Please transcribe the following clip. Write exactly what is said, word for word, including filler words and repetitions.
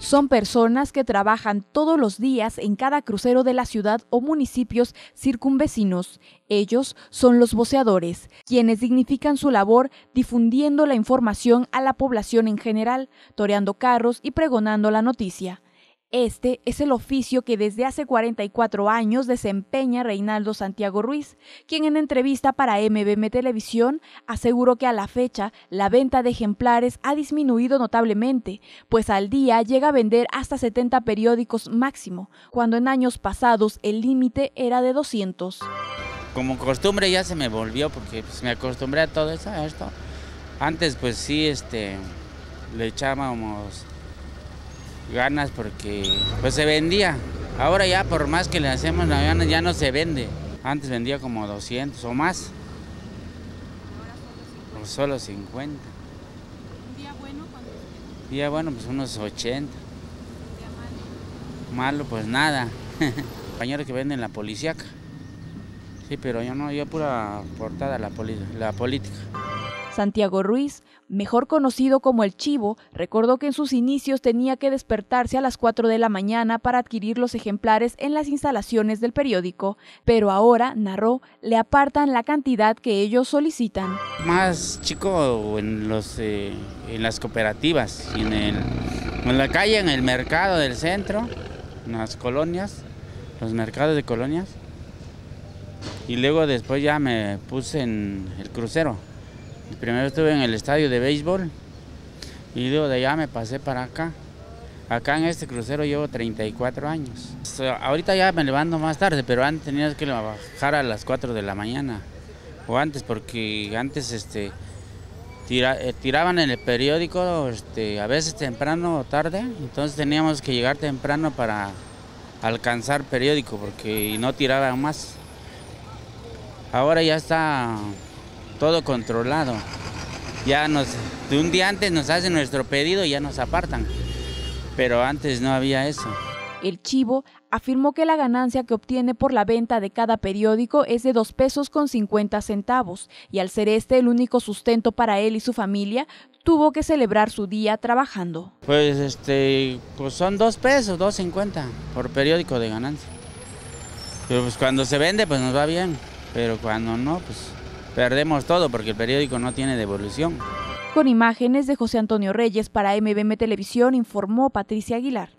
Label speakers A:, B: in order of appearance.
A: Son personas que trabajan todos los días en cada crucero de la ciudad o municipios circunvecinos. Ellos son los voceadores, quienes dignifican su labor difundiendo la información a la población en general, toreando carros y pregonando la noticia. Este es el oficio que desde hace cuarenta y cuatro años desempeña Reinaldo Santiago Ruiz, quien en entrevista para M V M Televisión aseguró que a la fecha la venta de ejemplares ha disminuido notablemente, pues al día llega a vender hasta setenta periódicos máximo, cuando en años pasados el límite era de doscientos.
B: Como costumbre ya se me volvió porque pues, me acostumbré a todo eso, a esto. Antes pues sí, este, le echábamos ganas porque pues se vendía. Ahora ya por más que le hacemos la gana ya no se vende. Antes vendía como doscientos o más. O solo cincuenta.
A: ¿Un día bueno cuando?
B: Día bueno pues unos ochenta. ¿Un día malo? Malo pues nada. Compañeros que venden la policíaca. Sí, pero yo no, yo pura portada la, la política.
A: Santiago Ruiz, mejor conocido como El Chivo, recordó que en sus inicios tenía que despertarse a las cuatro de la mañana para adquirir los ejemplares en las instalaciones del periódico, pero ahora, narró, le apartan la cantidad que ellos solicitan.
B: Más chico en, los, eh, en las cooperativas, en, el, en la calle, en el mercado del centro, en las colonias, los mercados de colonias, y luego después ya me puse en el crucero. Primero estuve en el estadio de béisbol y luego de allá me pasé para acá. Acá en este crucero llevo treinta y cuatro años. Ahorita ya me levanto más tarde, pero antes tenía que bajar a las cuatro de la mañana. O antes, porque antes este, tira, tiraban en el periódico este, a veces temprano o tarde. Entonces teníamos que llegar temprano para alcanzar periódico porque no tiraban más. Ahora ya está todo controlado. Ya nos, de un día antes nos hacen nuestro pedido y ya nos apartan, pero antes no había eso.
A: El Chivo afirmó que la ganancia que obtiene por la venta de cada periódico es de dos pesos con cincuenta centavos y al ser este el único sustento para él y su familia, tuvo que celebrar su día trabajando.
B: Pues este, pues son dos pesos, dos cincuenta por periódico de ganancia. Pero pues cuando se vende pues nos va bien, pero cuando no pues perdemos todo porque el periódico no tiene devolución.
A: Con imágenes de José Antonio Reyes para M V M Televisión informó Patricia Aguilar.